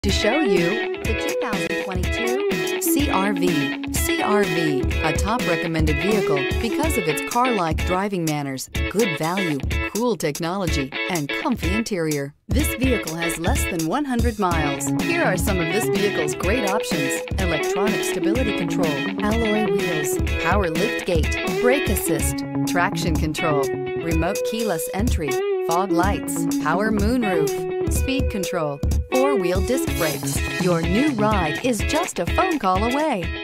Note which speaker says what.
Speaker 1: To show you the 2022 CR-V. CR-V, a top recommended vehicle because of its car-like driving manners, good value, cool technology, and comfy interior. This vehicle has less than 100 miles. Here are some of this vehicle's great options: electronic stability control, alloy wheels, power lift gate, brake assist, traction control, remote keyless entry, fog lights, power moonroof, speed control, four-wheel disc brakes. Your new ride is just a phone call away.